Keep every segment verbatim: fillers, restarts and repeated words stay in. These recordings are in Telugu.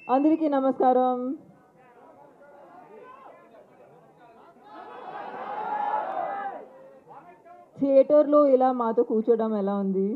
అందరికీ నమస్కారం. థియేటర్‌లో ఇలా మాతో కూర్చోవడం ఎలా ఉంది?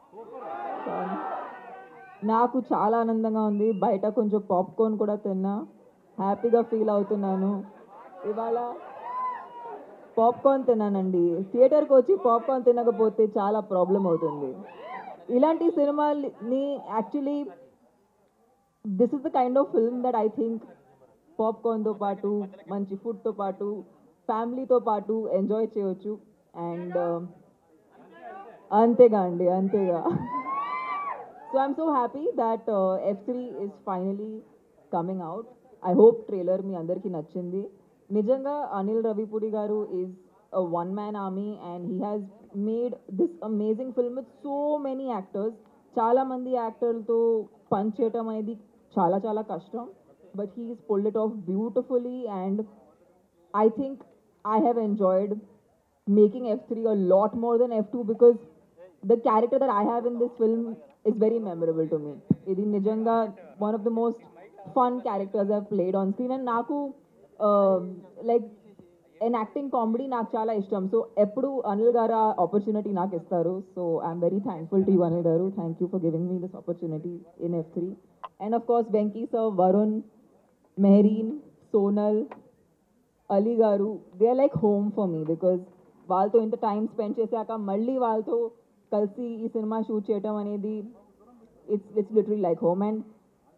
నాకు చాలా ఆనందంగా ఉంది. బయట కొంచెం పాప్‌కార్న్ కూడా తిన్నా. హ్యాపీగా ఫీల్ అవుతున్నాను. ఇవాళ పాప్‌కార్న్ తిన్నానండి. థియేటర్‌కొచ్చి పాప్‌కార్న్ తినకపోతే చాలా ప్రాబ్లమ్ అవుతుంది. ఇలాంటి సినిమాల్ని actually this is the kind of film that I think పాప్‌కార్న్‌తో పాటు, మంచి ఫుడ్‌తో పాటు, ఫ్యామిలీతో పాటు ఎంజాయ్ చేయొచ్చు. అండ్ అంతేగా అండి. అంతేగా. So I'm so happy that F three is finally coming out. I hope trailer మీ అందరికీ నచ్చింది. నిజంగా Anil Ravipudi garu is a one man army and he has made this amazing film with so many actors. చాలామంది యాక్టర్లతో పనిచేయటం అనేది చాలా చాలా కష్టం. But he's pulled it off beautifully and I think I have enjoyed making F three a lot more than F two because the character that I have in this film is very memorable to me. Idi nijanga one of the most fun characters I've played on screen and naku uh, like enacting comedy నాకు చాలా ఇష్టం. సో ఎప్పుడు అనిల్ గారు ఆ ఆపర్చునిటీ నాకు ఇస్తారు. So I'm very thankful to you Anil garu. Thank you for giving me this opportunity in F three and of course Venky sir, Varun, Mehreen, Sonal, Ali garu, they are like home for me because వాళ్ళతో ఇంత టైం స్పెండ్ చేశాక మళ్ళీ వాళ్ళతో కలిసి ఈ సినిమా షూట్ చేయడం అనేది it's it's literally like home. And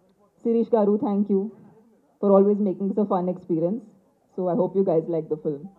Sirish garu, thank you for always making this a fun experience. So I hope you guys like the film.